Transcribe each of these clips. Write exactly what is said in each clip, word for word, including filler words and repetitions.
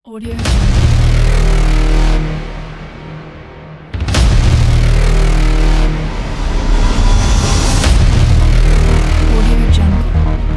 Audio. Audio Jungle.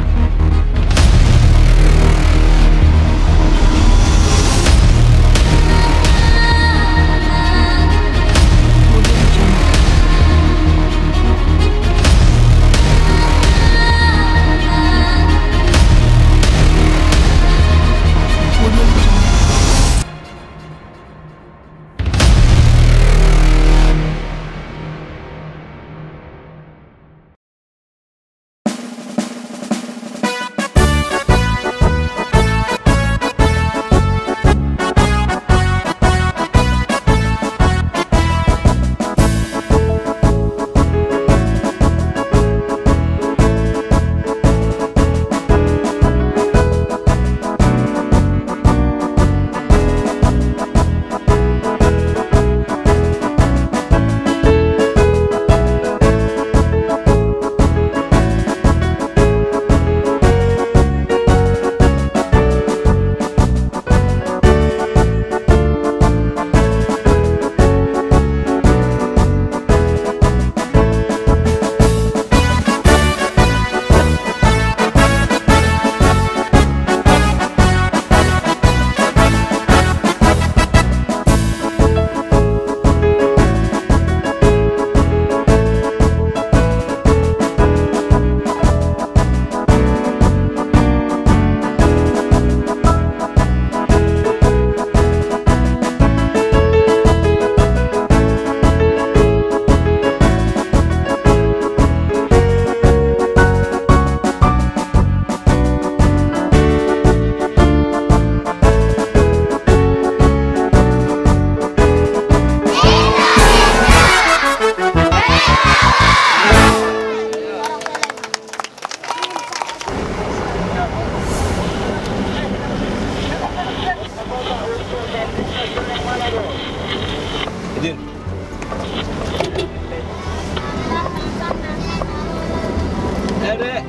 Izin. Eh, Dek.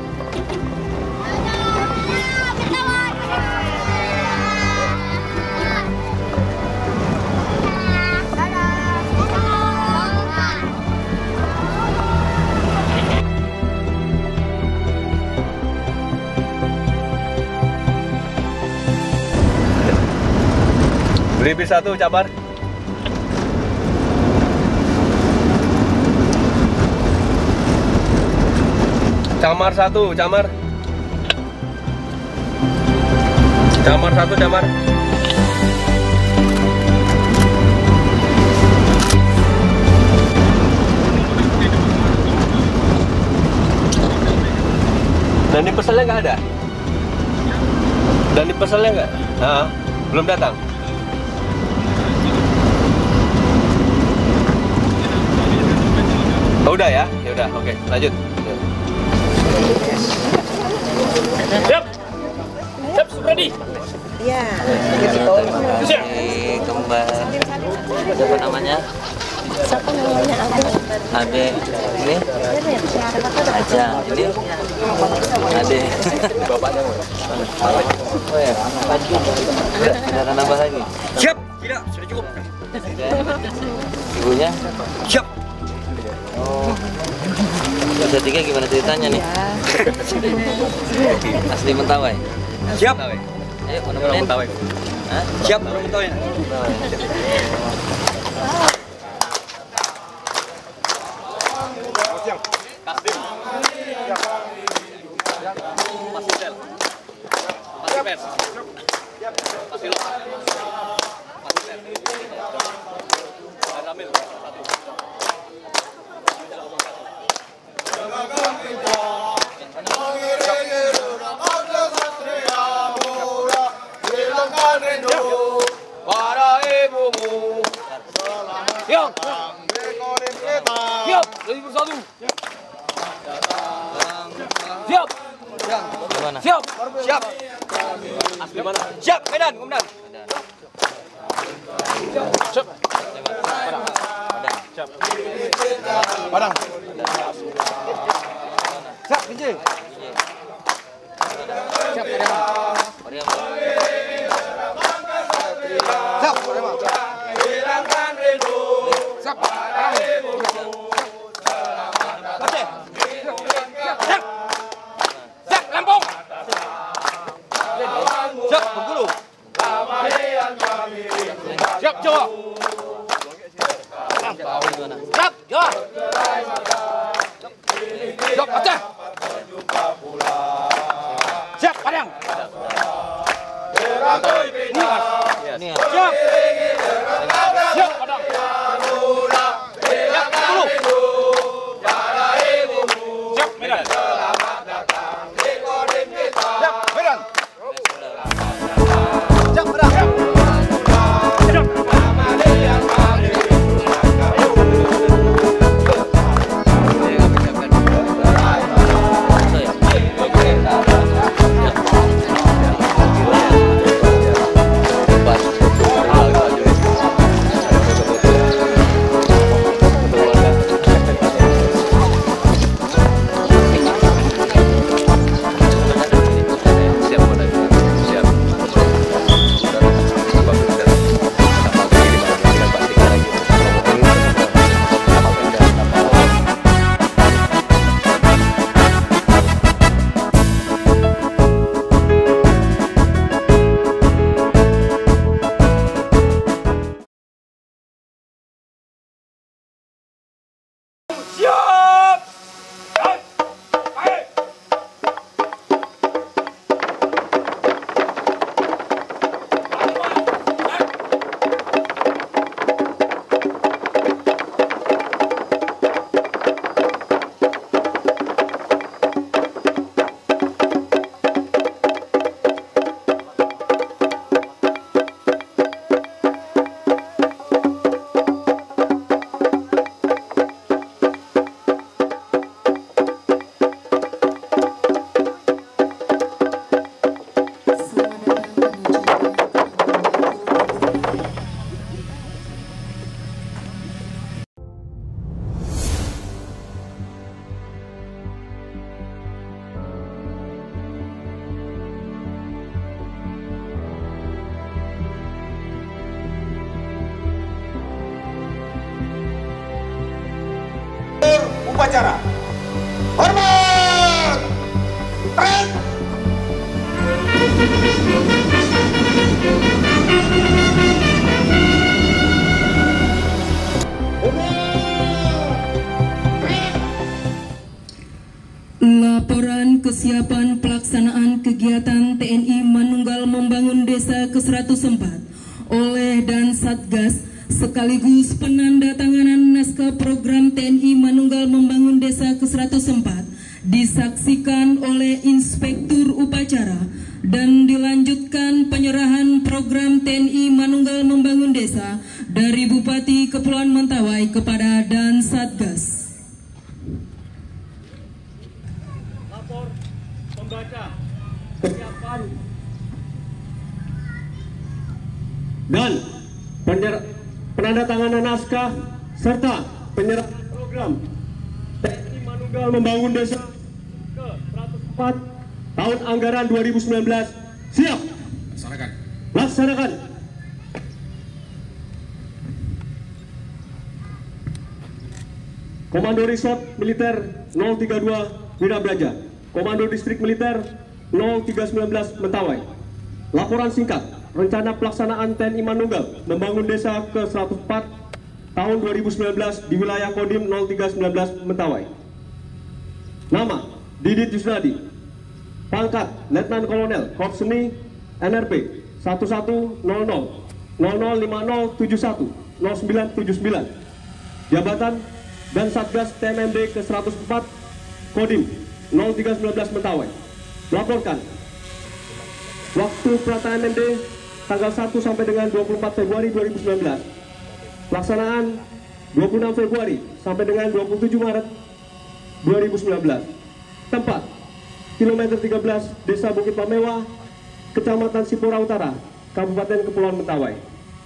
Beli bis satu, Cabar. Camar satu, camar. Camar satu, camar. Dan di peselnya nggak ada? Dan di peselnya nggak? Nah, belum datang. Oh, udah ya? Ya udah, oke, lanjut. Siap, siap, ready. Iya. Siap. Kembar. Siapa namanya? Siapa namanya Ade? Ade. Ini? Aja. Ini? Ade. Bapaknya. Oh ya. Ada ada nambah lagi. Siap, tidak, sudah cukup. Ibunya? Siap. Oh. Udah tiga gimana ceritanya nih? Asli Mentawai. Siap. Ayo, mana Orang main? Mentawai. Hah? Siap, orang Mentawai. Kasdim. Pasti sel. Pasti pers. Pasti lo. Pasti sel. Dan ambil satu. Para ibumu. Siap. Siap. Jadi bersatu. Siap. Gimana? Siap. Siap. Asli mana? Siap. Medan, komandan. Siap. Padang. Siap. Padang. Siap, Kinci. Siap, Padang. Padang. Siap, Jawa. Tahu gimana? Siap, Jawa. Siap, Aceh. Siap, Padang. Ini, Mas. Ini ya. Siap. Siap, Padang. Siap, sepuluh. Siap, Medan. Siap, Medan. Siap, Padang. Siap. Siap! Baik! Upacara. Hormat. Tren. Laporan kesiapan pelaksanaan kegiatan T N I Manunggal Membangun Desa ke seratus empat oleh Dan Satgas sekaligus penandatanganan naskah program T N I Manunggal Membangun Desa ke seratus empat disaksikan oleh Inspektur Upacara dan dilanjutkan penyerahan program T N I Manunggal Membangun Desa dari Bupati Kepulauan Mentawai kepada Dan Satgas. Lapor pembaca kesiapan dan penyerahan penandatanganan naskah serta penyerahan program T N I Manunggal Membangun Desa ke seratus empat tahun anggaran dua ribu sembilan belas. Siap. Laksanakan. Laksanakan. Komando Resort Militer nol tiga dua Wirabraja, Komando Distrik Militer nol tiga sembilan belas Mentawai. Laporan singkat rencana pelaksanaan T N I Manunggal Membangun Desa ke seratus empat tahun dua ribu sembilan belas di wilayah Kodim nol tiga sembilan belas Mentawai. Nama Didit Yusnadi. Pangkat Letnan Kolonel Korps Seni N R P satu satu nol nol nol nol lima nol tujuh satu nol sembilan tujuh sembilan. Jabatan Dan Satgas T M M D ke seratus empat Kodim nol tiga sembilan belas Mentawai. Laporkan waktu pelaksanaan M M D tanggal satu sampai dengan dua puluh empat Februari dua ribu sembilan belas. Pelaksanaan dua puluh enam Februari sampai dengan dua puluh tujuh Maret dua ribu sembilan belas. Tempat kilometer tiga belas Desa Bukit Pamewah, Kecamatan Sipora Utara, Kabupaten Kepulauan Mentawai.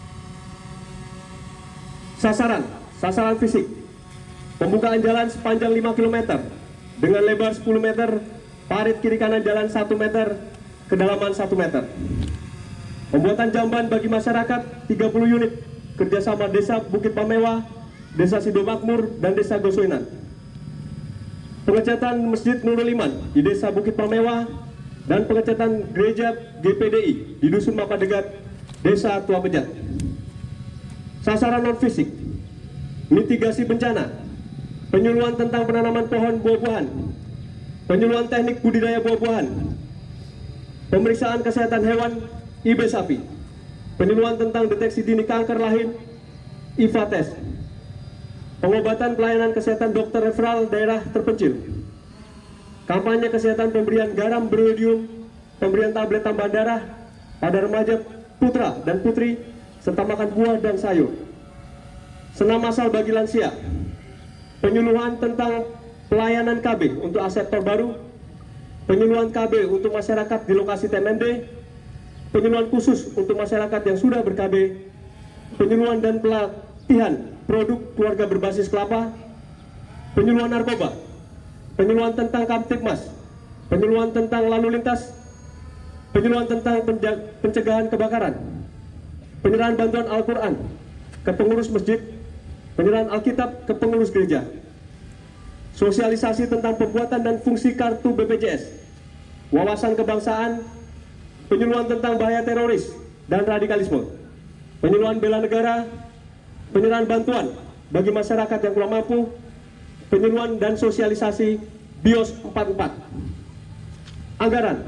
Sasaran, sasaran fisik. Pembukaan jalan sepanjang lima kilometer dengan lebar sepuluh meter, parit kiri kanan jalan satu meter, kedalaman satu meter. Pembuatan jamban bagi masyarakat tiga puluh unit, kerjasama Desa Bukit Pamewah, Desa Sido Makmur, dan Desa Gosoinan. Pengecatan Masjid Nurul Iman di Desa Bukit Pamewah dan pengecatan Gereja G P D I di Dusun Mapadegat, Desa Tua Pejat. Sasaran non-fisik, mitigasi bencana, penyuluhan tentang penanaman pohon buah-buahan, penyuluhan teknik budidaya buah-buahan, pemeriksaan kesehatan hewan I B sapi, penyuluhan tentang deteksi dini kanker rahim I V A test, pengobatan pelayanan kesehatan dokter referral daerah terpencil, kampanye kesehatan pemberian garam berodium, pemberian tablet tambahan darah pada remaja putra dan putri, serta makan buah dan sayur. Senam masal bagi lansia, penyuluhan tentang pelayanan K B untuk aseptor baru, penyuluhan K B untuk masyarakat di lokasi T M M D, penyuluhan khusus untuk masyarakat yang sudah ber-K B, penyuluhan dan pelatihan produk keluarga berbasis kelapa, penyuluhan narkoba, penyuluhan tentang Kamtipmas, penyuluhan tentang lalu lintas, penyuluhan tentang pencegahan kebakaran, penyerahan bantuan Al-Quran ke pengurus masjid, penyerahan Alkitab ke pengurus gereja, sosialisasi tentang pembuatan dan fungsi kartu B P J S, wawasan kebangsaan, penyuluhan tentang bahaya teroris dan radikalisme, penyuluhan bela negara, penyerahan bantuan bagi masyarakat yang kurang mampu, penyuluhan dan sosialisasi BIOS empat puluh empat. Anggaran.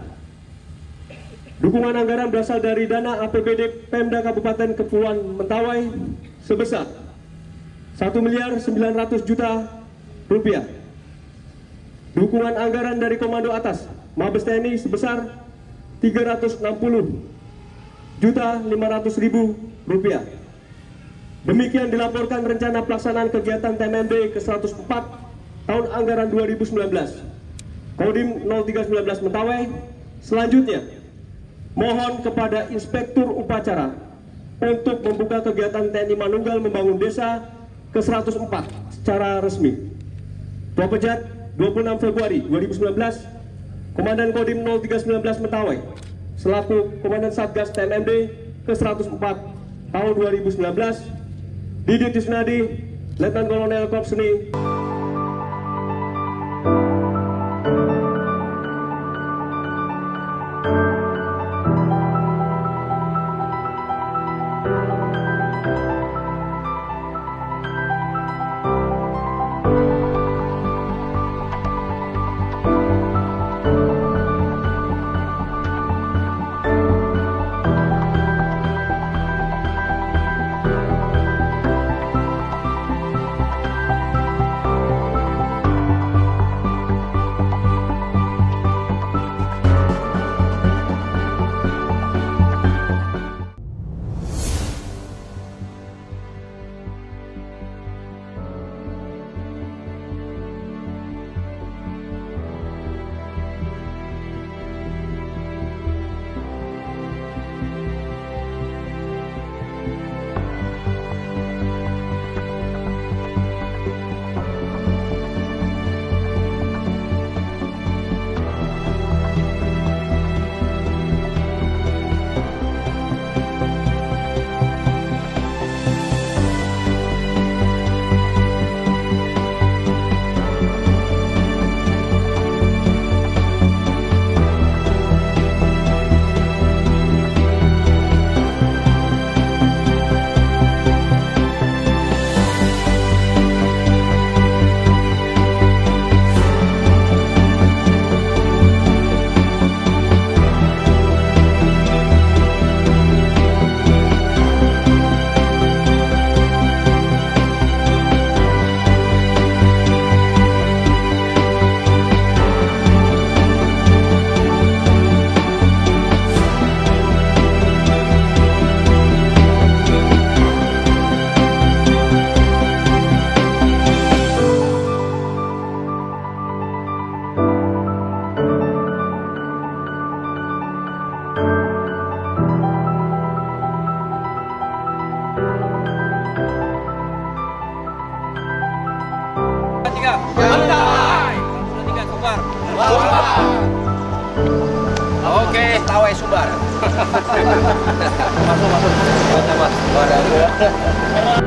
Dukungan anggaran berasal dari dana A P B D Pemda Kabupaten Kepulauan Mentawai sebesar satu miliar sembilan ratus juta rupiah. Dukungan anggaran dari Komando Atas Mabes T N I sebesar tiga ratus enam puluh juta lima ratus ribu rupiah. Demikian dilaporkan rencana pelaksanaan kegiatan T M M D ke seratus empat tahun anggaran dua ribu sembilan belas Kodim nol tiga satu sembilan Mentawai. Selanjutnya, mohon kepada Inspektur Upacara untuk membuka kegiatan T N I Manunggal Membangun Desa ke seratus empat secara resmi. Tua Pejat, dua puluh enam Februari dua ribu sembilan belas, Komandan Kodim nol tiga satu sembilan Mentawai selaku Komandan Satgas T M M D ke seratus empat tahun dua ribu sembilan belas, Didit Yusnadi, Letnan Kolonel Korps Seni. Oke, Tawai Sumbar. Masuk, masuk. Baca, Mas. Waduh.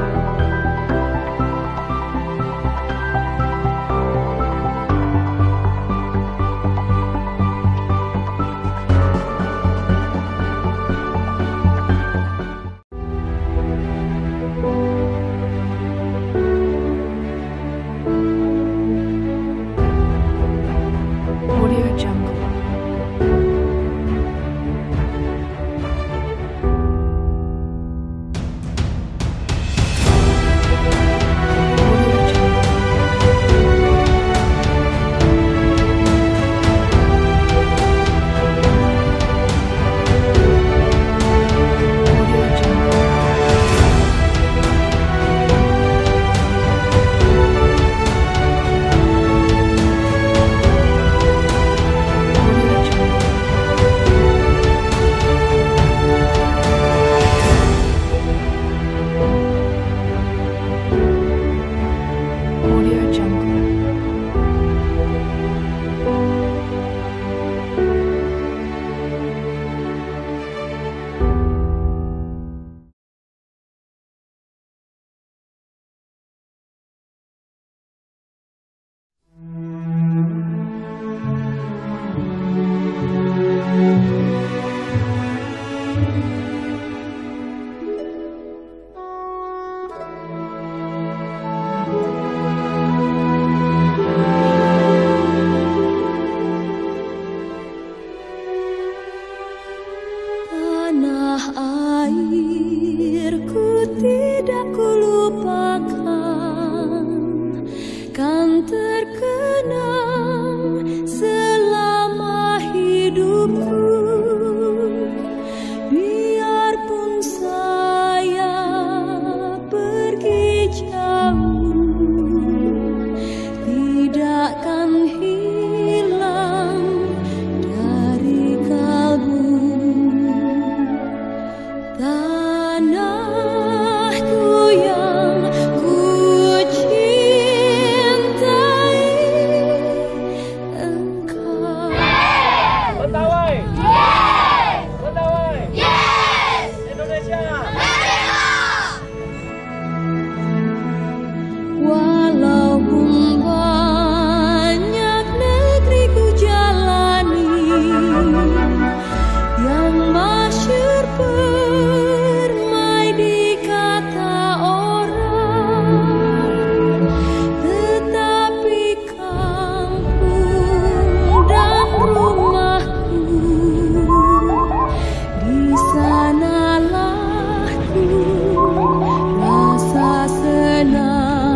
tanahku yang ku cintai engkau. Mentawai. Yes. Mentawai. Yes. Indonesia. Walaupun banyak negeri ku jalani yang masyhur permai di kata orang, tetapi kampung dan rumahku di sanalah ku rasa senang.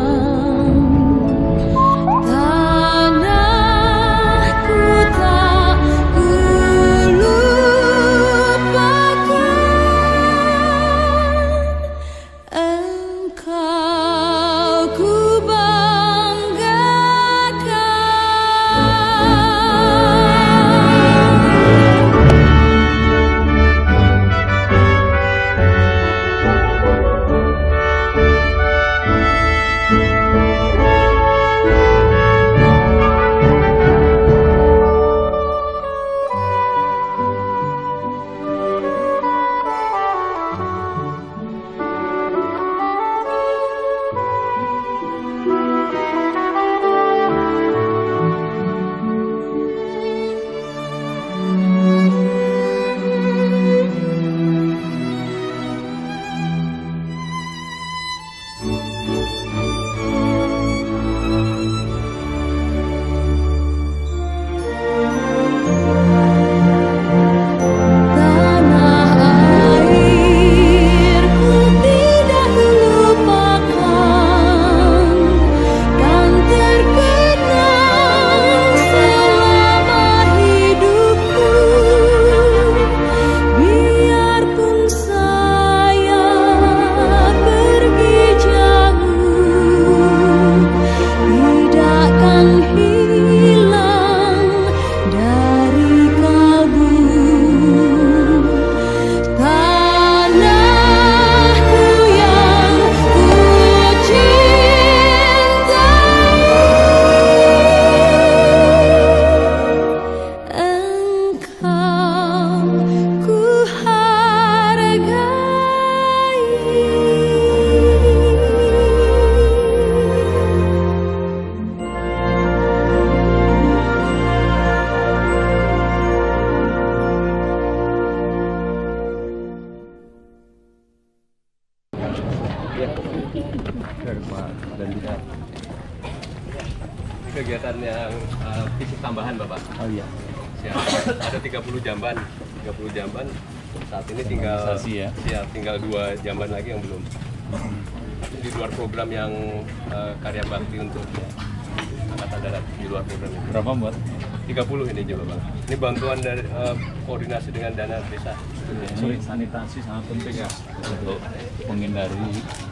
Kegiatan yang uh, fisik tambahan Bapak. Oh iya. Siap. Ada tiga puluh jamban, tiga puluh jamban. Saat ini tinggal ya. Siap, tinggal dua jamban lagi yang belum. Di luar program yang uh, karya bakti untuk Angkatan Darat, di luar program itu. Berapa buat? tiga puluh ini juga Bang. Ini bantuan dari uh, koordinasi dengan dana desa. Ini sanitasi sangat penting ya untuk menghindari.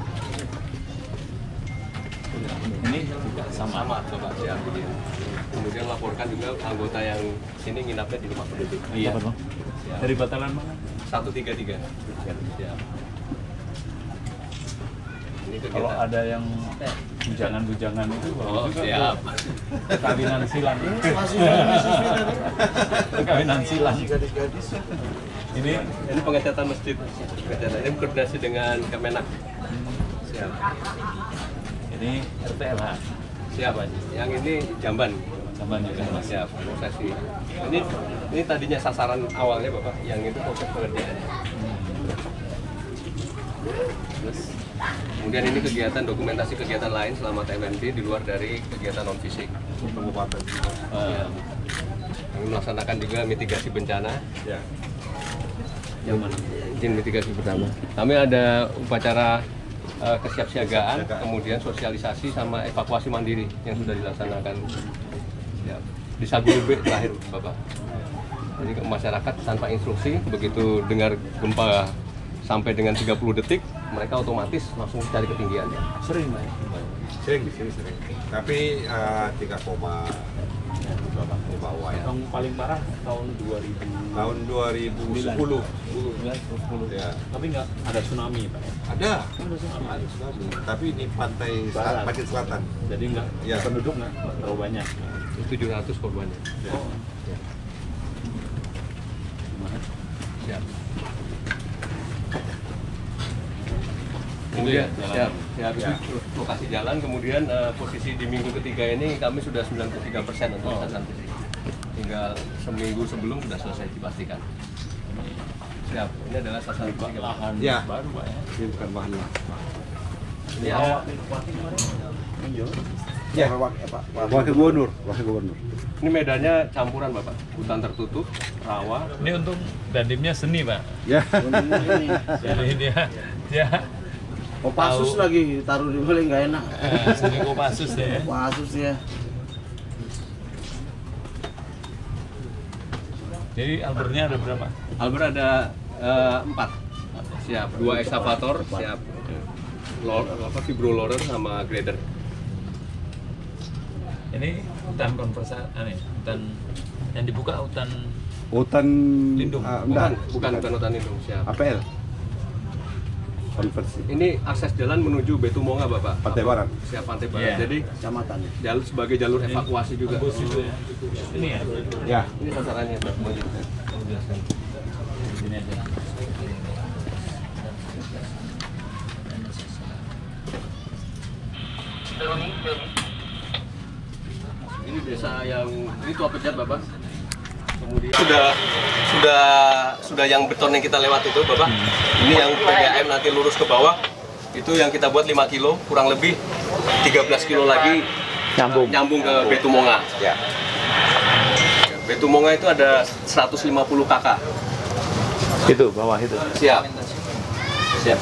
Ini juga sama, sama Bapak, siap. Kemudian laporkan juga anggota yang sini nginapnya di rumah penduduk. Iya. Dari batalan mana? satu tiga tiga. Siap. Ini kegiatan. Kalau ada yang bujangan-bujangan itu, oh siap. Kawinan silang. Kawinan silang. Ini ini pengecatan masjid. Pengecatan ini koordinasi dengan Kemenak. Siap. Ini R T L H. Siap, yang ini jamban. Jamban juga Mas. Siap, prosesi. Ini ini tadinya sasaran awalnya Bapak, yang itu proses pengerjaan. Terus kemudian ini kegiatan dokumentasi kegiatan lain selama T M N D di luar dari kegiatan non fisik. Uh, kami melaksanakan juga mitigasi bencana. Ya. Yang mana? Izin mitigasi pertama. Kami ada upacara uh, kesiapsiagaan, kemudian sosialisasi sama evakuasi mandiri yang sudah dilaksanakan. Ya. Di Sagurube terakhir Bapak. Jadi ke masyarakat tanpa instruksi, begitu dengar gempa sampai dengan tiga puluh detik, mereka otomatis langsung cari ketinggiannya. Sering, Pak. Sering, sering, sering. Tapi uh, tiga koma di bawah ya. Yang paling parah tahun dua ribu. Tahun dua ribu sepuluh. Ya. Tapi nggak ada tsunami, Pak. Ada. Ada tsunami. Ada tsunami. Tapi ini pantai Barat. Pasir Selatan. Jadi nggak Ya. penduduk nggak terlalu banyak. tujuh ratus korbannya. Oh. Ya. Gimana? Siap. Kemudian, Jalan. siap, siap. Itu lokasi jalan, kemudian uh, posisi di minggu ketiga ini kami sudah sembilan puluh tiga persen untuk Oh. sasaran fisik. Tinggal seminggu sebelum sudah selesai dipastikan. Siap, ini adalah sasaran fisik. Lahan Ya. baru, Pak ya. Ini bukan bahan lah. Ini Ya, awal- Ya, Wakil Gubernur, Wakil Gubernur. ini medannya campuran Bapak, hutan tertutup, rawa. Ini untung dandimnya seni, Pak. Ya. Jadi dia dia Kopassus tahu. lagi taruh di balik nggak enak. Eh, seni Kopassus ya. Kopassus ya. Jadi Albertnya ada berapa? Albert ada eh, empat, siap. Dua ekskavator, siap. Lor, apa fibrolorer sama grader. Ini hutan konservasi, aneh, hutan yang dibuka hutan Hutan Lindung. ah, Bukan, enggak. bukan hutan hutan lindung, siap. A P L. Konversi. Ini akses jalan menuju Betumonga Bapak. Pantai Apa? Barat. Siap, Pantai Barat. Iya. Jadi Kecamatan. jalur sebagai jalur evakuasi juga. tembus itu ya. Ini ya. Ya. Ini sasarannya Pak. Mau jelaskan. Sini aja. Ini desa yang ini tua pejat Bapak. Kemudian sudah sudah sudah yang beton yang kita lewat itu Bapak. Ini yang P D A M nanti lurus ke bawah. Itu yang kita buat lima kilo, kurang lebih tiga belas kilo lagi nyambung nyambung ke Betumonga. Ya. Betumonga itu ada seratus lima puluh kakak. Itu bawah itu. Siap. Siap.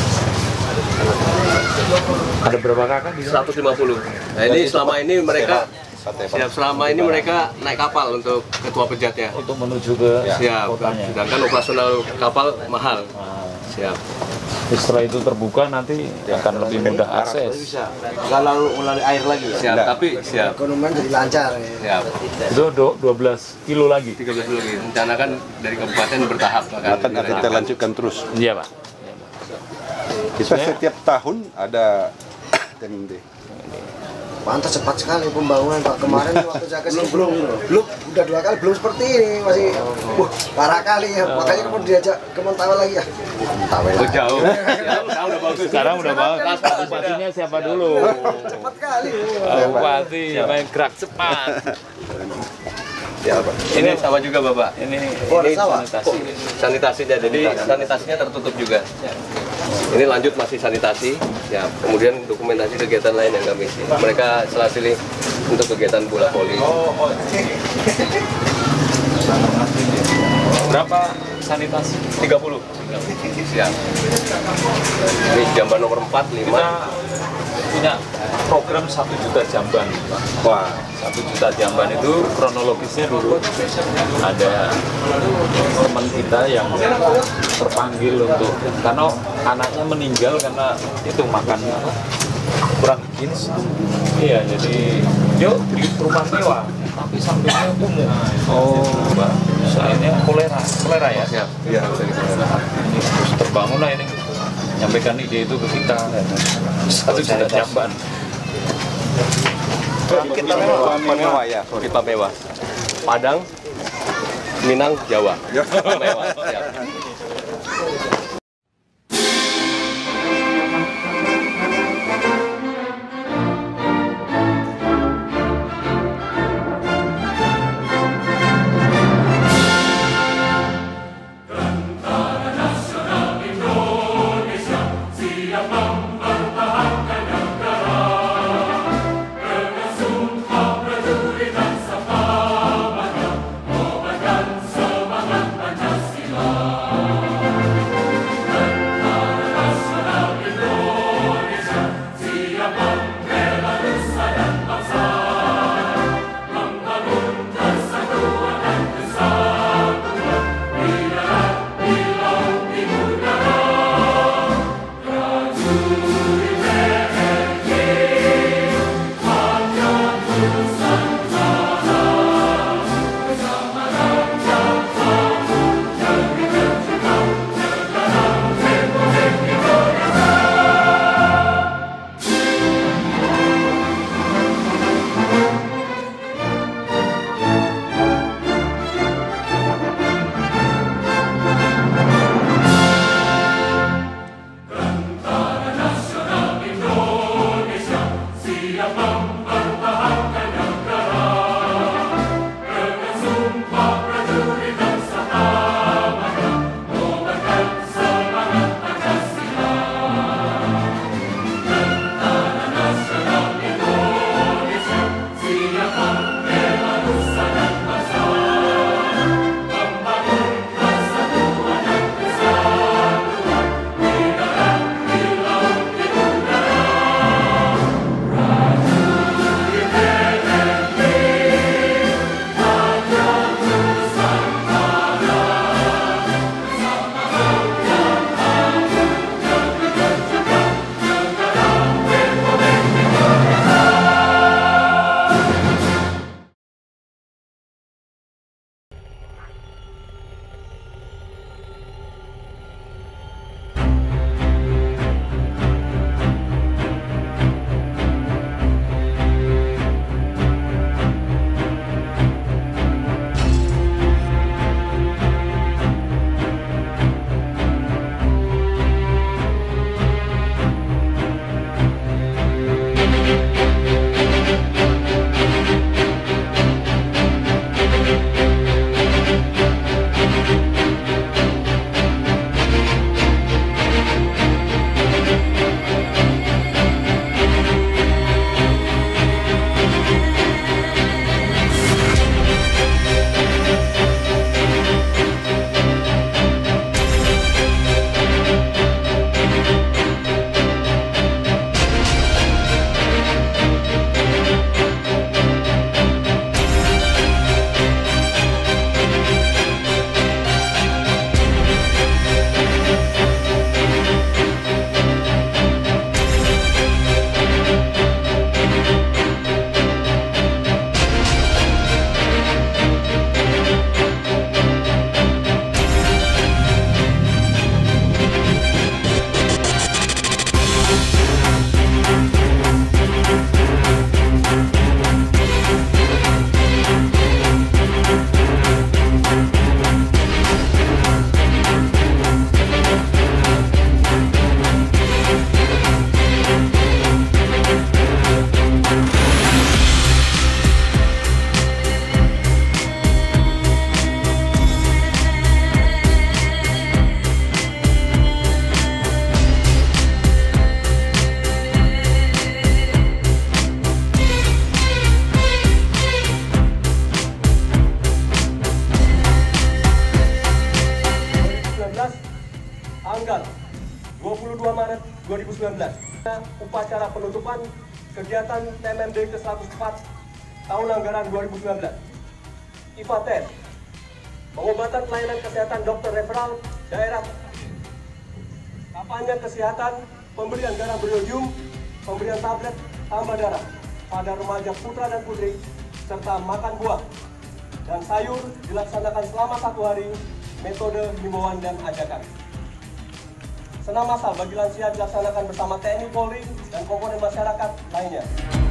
Ada berapa kakak di seratus lima puluh. Nah, ini selama ini mereka siap selama ini mereka naik kapal untuk ketua pejatnya. untuk menuju ke Siap. kotanya. Sedangkan operasional kapal mahal. Siap. Setelah itu terbuka nanti akan lebih mudah akses. Bisa. Nggak lalu melalui air lagi ya. Siap. Tapi siap. Ekonomian jadi lancar ya. Siap. Itu do- dua belas kilo lagi. tiga belas lagi. Rencanakan dari kabupaten bertahap akan Akan akan kita lanjutkan terus. Iya, Pak. Kita setiap tahun ada T M D. Pantas cepat sekali pembangunan Pak. Kemarin waktu saya kesini belum, belum, udah dua kali belum seperti ini masih, wah parah kali ya. Makanya kemudian diajak ke Mentawai lagi ya. Mentawai Oh, lagi. jauh. Siap. Sekarang udah bagus. Sekarang udah bagus. Bupatinya siapa dulu? Cepat kali. Pak Bupati main gerak cepat. Ya, Pak. Ini sama juga Bapak. Ini Oh, ada ini sawah? sanitasi. Sanitasinya, jadi sanitasinya tertutup juga. Ini lanjut masih sanitasi, ya. Kemudian dokumentasi kegiatan lain yang kami isi. Mereka selasili untuk kegiatan bola voli. Berapa sanitasi? tiga puluh. Siap. Ini jamban nomor empat, Kita lima. punya program satu juta jamban, Pak. Wah, Satu juta jamban itu kronologisnya dulu ada teman kita yang terpanggil untuk karena anaknya meninggal karena itu makan apa, kurang higienis. Iya, jadi yuk beli rumah mewah tapi sampingnya kumuh. Oh, Mbak. Soalnya kolera, kolera ya. Siap. iya. Ini terus terbangun lah ini. Nyampaikan ide itu ke kita. Satu juta jamban. Kita mewah ya. Pipa mewah. Padang, Minang, Jawa. Pipa mewah. Siap. Semangat Pancasila. dua Maret dua ribu sembilan belas. Upacara penutupan kegiatan T M M D ke seratus empat tahun anggaran dua ribu sembilan belas. I F A T E N, pengobatan pelayanan kesehatan dokter referral daerah, kampanye kesehatan, pemberian garam beriodium, pemberian tablet tambah darah pada remaja putra dan putri, serta makan buah dan sayur dilaksanakan selama satu hari, metode himbauan dan ajakan. Senam massal bagi lansia dilaksanakan bersama T N I Polri dan komponen masyarakat lainnya.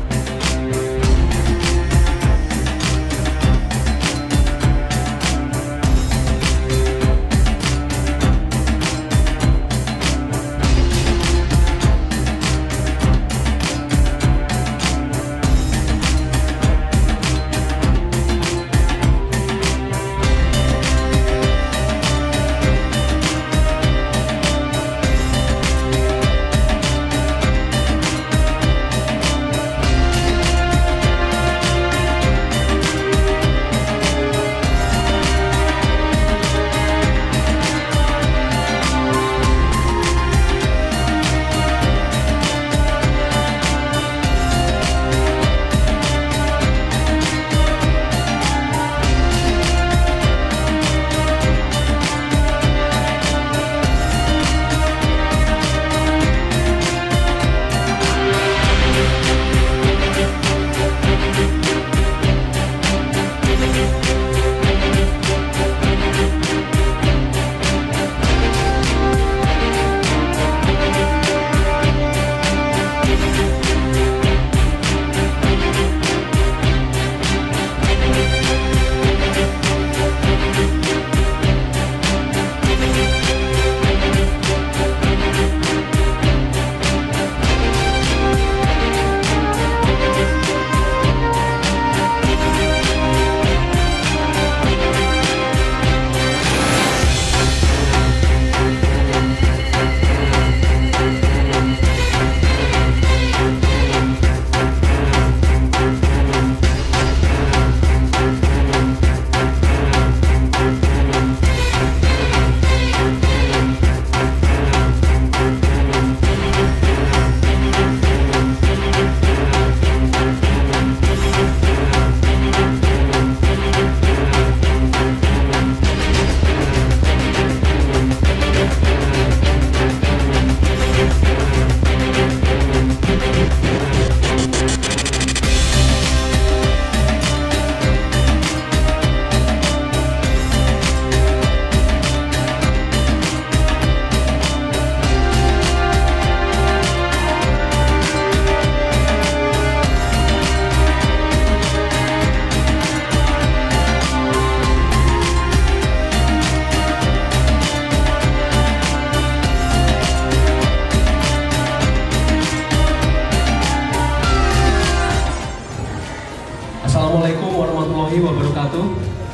Assalamualaikum warahmatullahi wabarakatuh.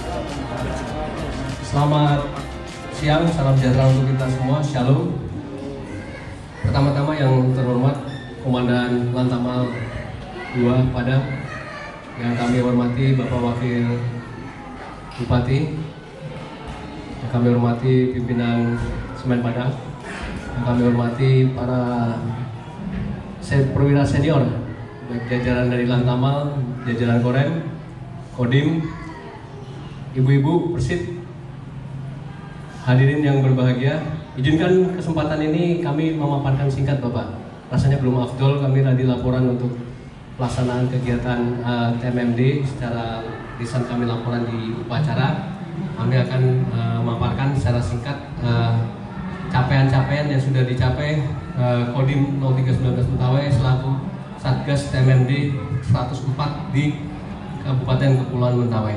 Selamat siang, salam sejahtera untuk kita semua. Shalom. Pertama-tama yang terhormat Komandan Lantamal dua Padang, yang kami hormati Bapak Wakil Bupati, yang kami hormati pimpinan Semen Padang, yang kami hormati para perwira senior, baik jajaran dari Lantamal, jajaran Korem, Kodim, ibu-ibu, Persit, hadirin yang berbahagia. Izinkan kesempatan ini kami memaparkan singkat Bapak. Rasanya belum afdol kami tadi laporan untuk pelaksanaan kegiatan uh, T M M D secara lisan, kami laporan di upacara. Kami akan uh, memaparkan secara singkat uh, capaian-capaian yang sudah dicapai uh, Kodim nol tiga satu sembilan Mentawai selaku Satgas T M M D seratus empat di Kabupaten Kepulauan Mentawai.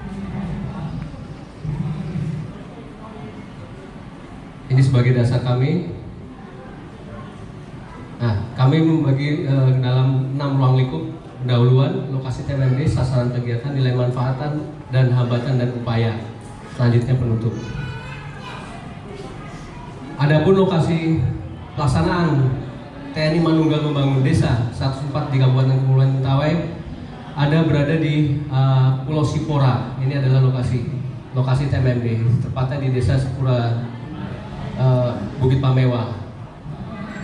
Ini sebagai dasar kami. Nah, kami membagi uh, dalam enam ruang lingkup pendahuluan, lokasi T M M D, sasaran kegiatan, nilai manfaatan, dan hambatan dan upaya. Selanjutnya penutup. Adapun lokasi pelaksanaan T N I Manunggal Membangun Desa seratus empat di Kabupaten Kepulauan Mentawai ada berada di uh, Pulau Sipora. Ini adalah lokasi lokasi T M M D, tepatnya di Desa Sipora, uh, Bukit Pamewa.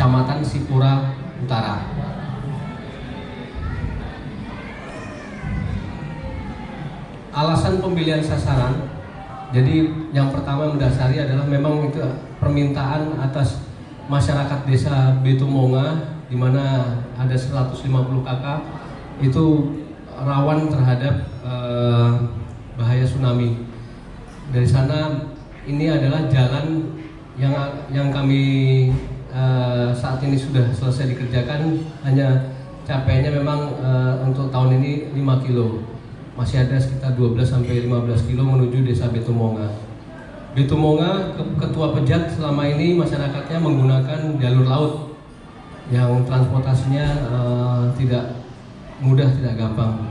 Kecamatan Sipura Utara. Alasan pemilihan sasaran, jadi yang pertama mendasari adalah memang itu permintaan atas masyarakat desa Betumonga, di mana ada seratus lima puluh kakak itu rawan terhadap eh, bahaya tsunami. Dari sana ini adalah jalan yang yang kami uh, saat ini sudah selesai dikerjakan, hanya capainya memang uh, untuk tahun ini lima kilo. Masih ada sekitar dua belas sampai lima belas kilo menuju desa Betumonga. Betumonga, Ketua Pejat, selama ini masyarakatnya menggunakan jalur laut yang transportasinya uh, tidak mudah, tidak gampang.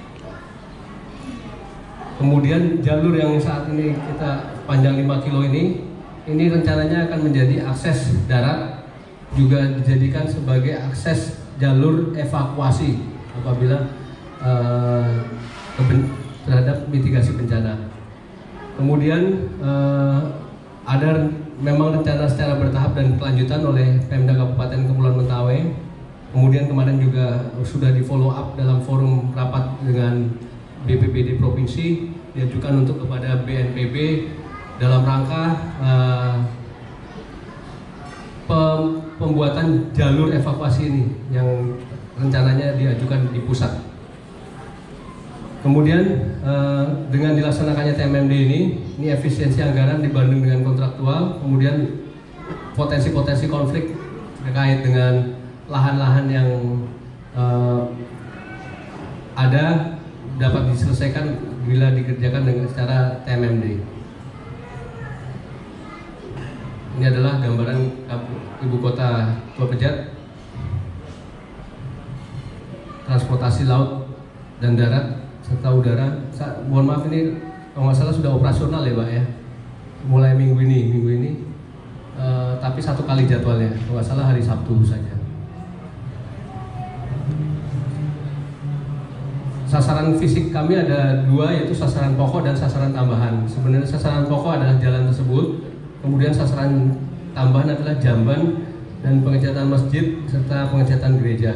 Kemudian jalur yang saat ini kita panjang lima kilo ini, ini rencananya akan menjadi akses darat, juga dijadikan sebagai akses jalur evakuasi apabila uh, terhadap mitigasi bencana. Kemudian uh, ada memang rencana secara bertahap dan kelanjutan oleh Pemda Kabupaten Kepulauan Mentawai. Kemudian kemarin juga sudah di follow up dalam forum rapat dengan B P B D Provinsi, diajukan untuk kepada B N P B dalam rangka uh, pem pembuatan jalur evakuasi ini yang rencananya diajukan di pusat. Kemudian uh, dengan dilaksanakannya T M M D ini, ini efisiensi anggaran dibanding dengan kontraktual, kemudian potensi-potensi konflik terkait dengan lahan-lahan yang uh, ada dapat diselesaikan bila dikerjakan dengan secara T M M D. Ini adalah gambaran ibu kota Tua Pejat, transportasi laut dan darat serta udara. Sa mohon maaf, ini kalau nggak salah sudah operasional ya Pak ya, mulai minggu ini, minggu ini. Uh, tapi satu kali jadwalnya, kalau nggak salah hari Sabtu saja. Sasaran fisik kami ada dua, yaitu sasaran pokok dan sasaran tambahan. Sebenarnya sasaran pokok adalah jalan tersebut, kemudian sasaran tambahan adalah jamban dan pengecatan masjid serta pengecatan gereja.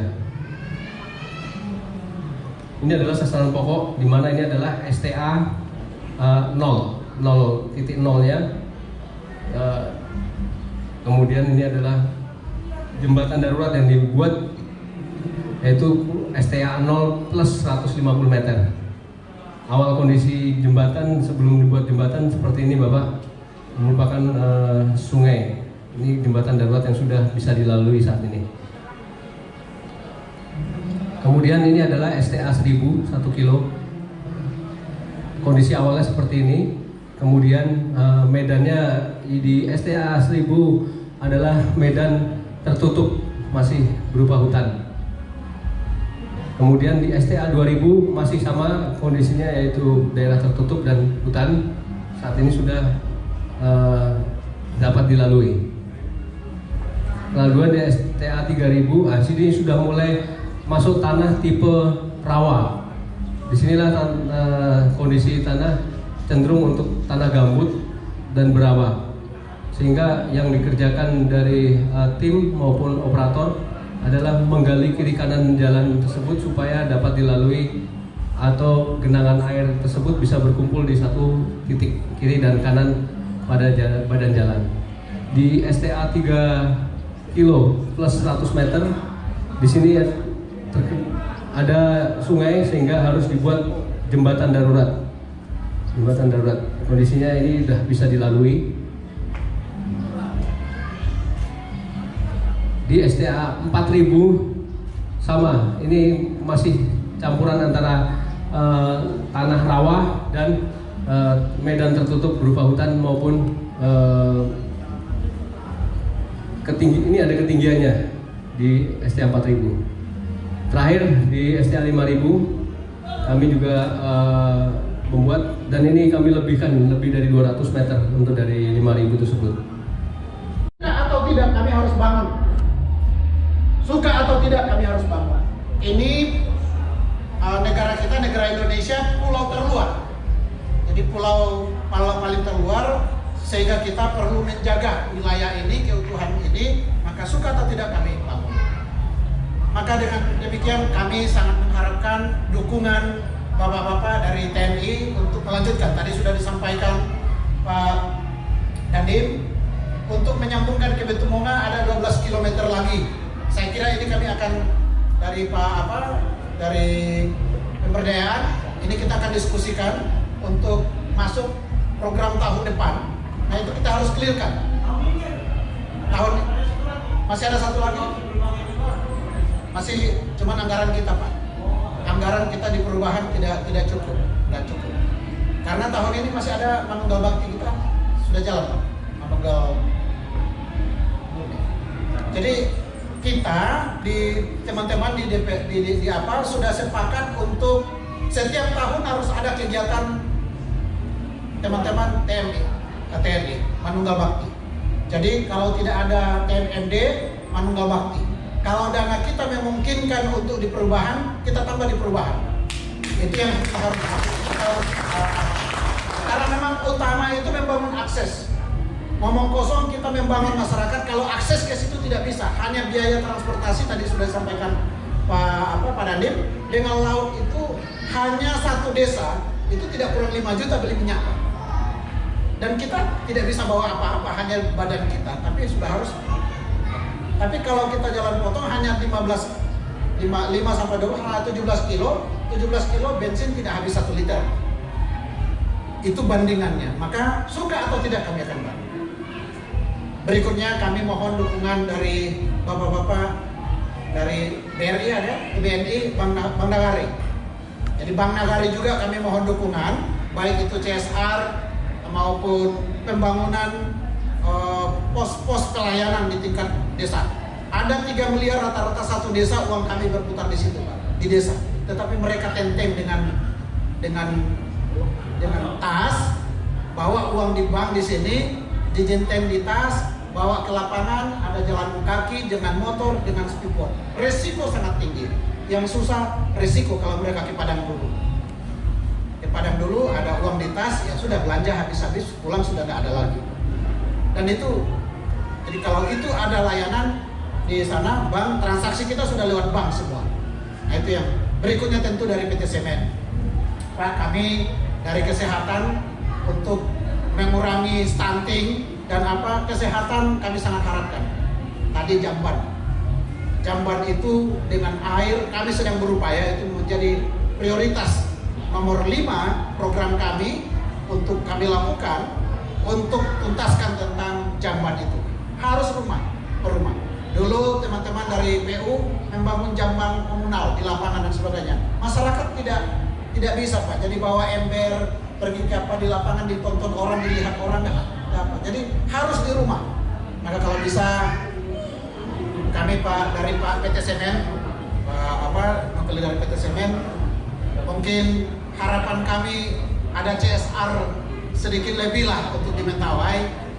Ini adalah sasaran pokok, di mana ini adalah S T A uh, nol, nol titik nol ya. Uh, kemudian ini adalah jembatan darurat yang dibuat, yaitu S T A nol plus seratus lima puluh meter. Awal kondisi jembatan sebelum dibuat jembatan seperti ini Bapak, merupakan uh, sungai. Ini jembatan darurat yang sudah bisa dilalui saat ini. Kemudian ini adalah S T A seribu, satu kilo. Kondisi awalnya seperti ini. Kemudian uh, medannya di S T A seribu adalah medan tertutup, masih berupa hutan. Kemudian di S T A dua ribu masih sama kondisinya, yaitu daerah tertutup dan hutan. Saat ini sudah uh, dapat dilalui. Lalu di S T A tiga ribu, ah, sini sudah mulai masuk tanah tipe rawa. Disinilah tan uh, kondisi tanah cenderung untuk tanah gambut dan berawa. Sehingga yang dikerjakan dari uh, tim maupun operator adalah menggali kiri kanan jalan tersebut supaya dapat dilalui atau genangan air tersebut bisa berkumpul di satu titik kiri dan kanan pada jalan, badan jalan. Di S T A tiga kilo plus seratus meter, di sini ada sungai sehingga harus dibuat jembatan darurat. Jembatan darurat. Kondisinya ini sudah bisa dilalui. Di S T A empat ribu sama, ini masih campuran antara uh, tanah rawa dan uh, medan tertutup berupa hutan maupun uh, ketinggi, ini ada ketinggiannya di S T A empat ribu. Terakhir di S T A lima ribu kami juga uh, membuat, dan ini kami lebihkan lebih dari dua ratus meter untuk dari lima ribu tersebut. Atau tidak kami harus bangun. Suka atau tidak kami harus bangun. Ini uh, negara kita, negara Indonesia, pulau terluar. Jadi pulau paling terluar, sehingga kita perlu menjaga wilayah ini, keutuhan ini. Maka maka suka atau tidak kami bangun. Maka dengan demikian kami sangat mengharapkan dukungan Bapak-Bapak dari T N I untuk melanjutkan. Tadi sudah disampaikan Pak Dandim, untuk menyambungkan ke Betumonga ada dua belas kilometer lagi. Saya kira ini kami akan dari Pak apa dari pemberdayaan ini kita akan diskusikan untuk masuk program tahun depan. Nah itu kita harus clearkan. Tahun masih ada satu lagi, masih cuma anggaran kita Pak. Anggaran kita di perubahan tidak tidak cukup, tidak cukup. Karena tahun ini masih ada Manunggal Bakti kita sudah jalan Pak. Manunggal. Jadi kita di teman-teman di, D P, di, di, di apa sudah sepakat untuk setiap tahun harus ada kegiatan teman-teman T M I, T N I, Manunggal Bakti. Jadi kalau tidak ada T M M D, Manunggal Bakti. Kalau dana kita memungkinkan untuk di perubahan, kita tambah di perubahan. Itu yang kita harus, kita harus uh, karena memang utama itu membangun akses. Ngomong kosong kita membangun masyarakat, kalau akses ke situ tidak bisa. Hanya biaya transportasi tadi sudah disampaikan Pak apa Pak Dandim, dengan laut itu hanya satu desa itu tidak kurang lima juta beli minyak. Dan kita tidak bisa bawa apa-apa, hanya badan kita, tapi sudah harus. Tapi kalau kita jalan potong hanya lima belas, lima sampai dua belas, tujuh belas kilo, tujuh belas kilo bensin tidak habis satu liter. Itu bandingannya. Maka suka atau tidak kami akan bantu. Berikutnya kami mohon dukungan dari bapak-bapak dari B R I ada, B N I, Bank, Bank Nagari. Jadi Bank Nagari juga kami mohon dukungan, baik itu C S R maupun pembangunan pos-pos uh, pelayanan di tingkat desa. Ada tiga miliar rata-rata satu desa uang kami berputar di situ Pak, di desa. Tetapi mereka tentem dengan dengan dengan tas, bawa uang di bank di sini, dijentem di tas, bawa ke lapangan, ada jalan kaki, dengan motor, dengan speedboat. Resiko sangat tinggi. Yang susah resiko kalau mereka ke Padang dulu. Ke Padang dulu ada uang di tas, ya sudah belanja habis-habis, pulang sudah nggak ada lagi. Dan itu, jadi kalau itu ada layanan di sana, bank, transaksi kita sudah lewat bank semua. Nah itu yang berikutnya tentu dari P T Semen. Pak, kami dari kesehatan untuk mengurangi stunting dan apa kesehatan kami sangat harapkan. Tadi jamban, jamban itu dengan air kami sedang berupaya itu menjadi prioritas nomor lima program kami untuk kami lakukan. Untuk tuntaskan tentang jamban itu harus rumah per rumah. Dulu teman-teman dari P U membangun jamban komunal di lapangan dan sebagainya. Masyarakat tidak tidak bisa Pak. Jadi bawa ember pergi ke apa di lapangan ditonton orang, dilihat orang nggak dapat. Jadi harus di rumah. Maka kalau bisa kami Pak dari Pak P T Semen, Pak apa wakil dari P T Semen, mungkin harapan kami ada C S R sedikit lebih lah untuk di Mentawai.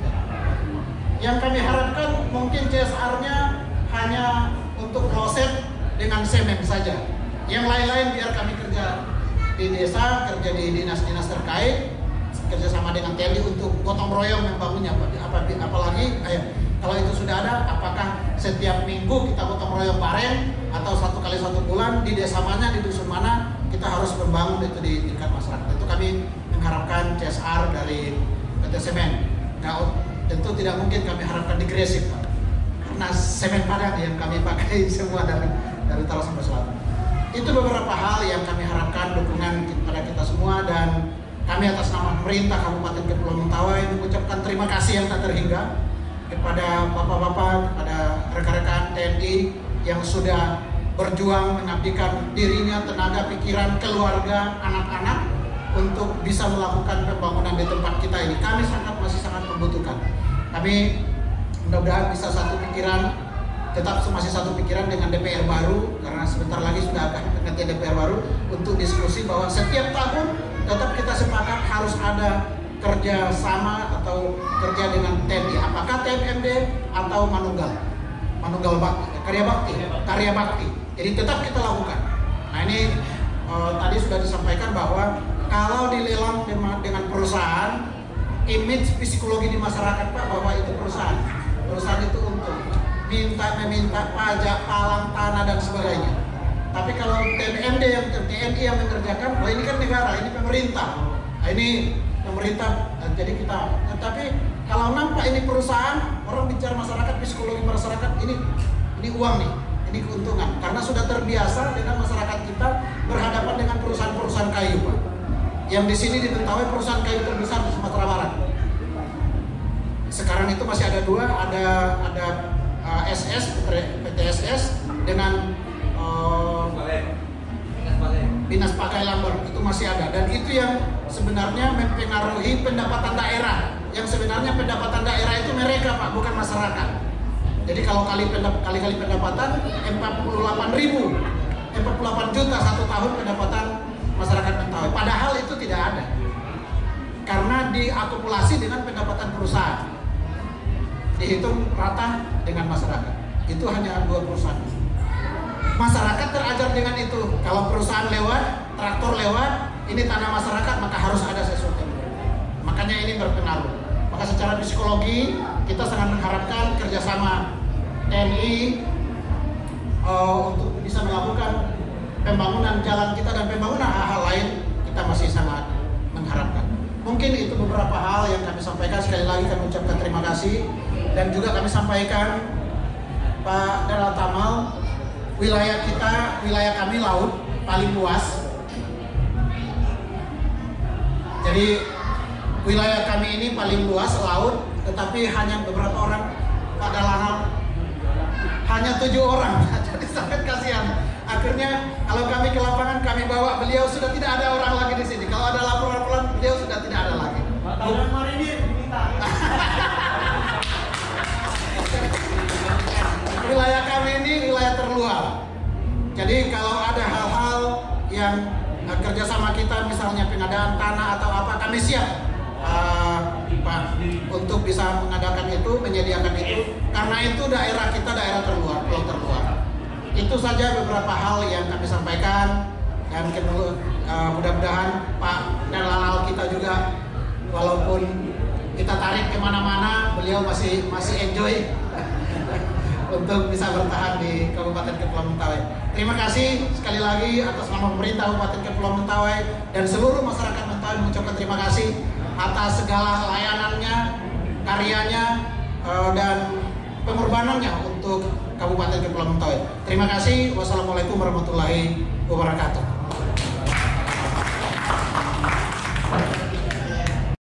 Yang kami harapkan mungkin C S R-nya hanya untuk kloset dengan semen saja. Yang lain-lain biar kami kerja di desa, kerja di dinas-dinas terkait, kerjasama dengan T N I untuk gotong royong membangunnya. Apalagi eh, kalau itu sudah ada, apakah setiap minggu kita gotong royong bareng atau satu kali satu bulan di desa mana, di dusun mana kita harus membangun itu di tingkat masyarakat. Itu kami mengharapkan C S R dari P T Semen. Nah, tentu tidak mungkin kami harapkan di Gresik Pak, karena semen Padang yang kami pakai semua dari dari Talas sampai Selatan. Itu beberapa hal yang kami harapkan dukungan kepada kita semua, dan kami atas nama pemerintah Kabupaten Kepulauan Mentawai mengucapkan terima kasih yang tak terhingga kepada bapak-bapak, kepada rekan-rekan T N I yang sudah berjuang mengabdikan dirinya, tenaga, pikiran, keluarga, anak-anak untuk bisa melakukan pembangunan di tempat kita ini. Kami sangat masih sangat membutuhkan. Kami mudah-mudahan bisa satu pikiran, tetap masih satu pikiran dengan D P R baru, karena sebentar lagi sudah akan ganti D P R baru, untuk diskusi bahwa setiap tahun tetap kita sepakat harus ada kerja sama atau kerja dengan T N I, apakah T M M D atau Manunggal, Manunggal Bakti, karya bakti, karya bakti. Jadi tetap kita lakukan. Nah ini uh, tadi sudah disampaikan bahwa kalau dilelang dengan perusahaan, image psikologi di masyarakat Pak bahwa itu perusahaan, perusahaan itu untung. minta meminta pajak, palang, tanah dan sebagainya. Tapi kalau T M D yang T N I yang mengerjakan, wah ini kan negara, ini pemerintah. Nah, ini pemerintah, nah, jadi kita. Nah, tapi kalau nampak ini perusahaan, orang bicara masyarakat, psikologi masyarakat, ini ini uang nih, ini keuntungan. Karena sudah terbiasa dengan masyarakat kita berhadapan dengan perusahaan-perusahaan kayu, Pak. Yang di sini di Mentawai perusahaan kayu terbesar di Sumatera Barat. Sekarang itu masih ada dua, ada ada uh, S S, P T S S dengan uh, Dinas Pakai Lamber, itu masih ada. Dan itu yang sebenarnya mempengaruhi pendapatan daerah. Yang sebenarnya pendapatan daerah itu mereka, Pak, bukan masyarakat. Jadi kalau kali kali-kali pendapatan empat puluh delapan ribu, empat puluh delapan juta satu tahun pendapatan masyarakat Mentawai. Padahal itu tidak ada. Karena diakumulasi dengan pendapatan perusahaan. Dihitung rata dengan masyarakat. Itu hanya dua perusahaan. Masyarakat terajar dengan itu. Kalau perusahaan lewat, traktor lewat, ini tanah masyarakat, maka harus ada sesuatu. Makanya ini berpengaruh. Maka secara psikologi kita sangat mengharapkan kerjasama T N I uh, untuk bisa melakukan pembangunan jalan kita dan pembangunan hal-hal lain, kita masih sangat mengharapkan. Mungkin itu beberapa hal yang kami sampaikan. Sekali lagi kami ucapkan terima kasih. Dan juga kami sampaikan, Pak Daral Tamal, wilayah kita, wilayah kami laut paling luas. Jadi wilayah kami ini paling luas laut, tetapi hanya beberapa orang. Pak Daral hanya tujuh orang, jadi sangat kasihan. Akhirnya kalau kami ke lapangan, kami bawa beliau, sudah tidak ada orang lagi di sini. Kalau ada laporan-laporan, beliau sudah tidak ada lagi. Pak Daral Marinir diminta. Wilayah kami ini wilayah terluar. Jadi kalau ada hal-hal yang uh, kerjasama kita, misalnya pengadaan tanah atau apa, kami siap, uh, Pak, untuk bisa mengadakan itu, menyediakan itu. Karena itu daerah kita daerah terluar, pulau terluar. Itu saja beberapa hal yang kami sampaikan. Dan uh, mudah-mudahan Pak Dalalal kita juga, walaupun kita tarik kemana-mana, beliau masih masih enjoy untuk bisa bertahan di Kabupaten Kepulauan Mentawai. Terima kasih sekali lagi atas nama pemerintah Kabupaten Kepulauan Mentawai dan seluruh masyarakat Mentawai, mengucapkan terima kasih atas segala layanannya, karyanya, dan pengorbanannya untuk Kabupaten Kepulauan Mentawai. Terima kasih. Wassalamualaikum warahmatullahi wabarakatuh.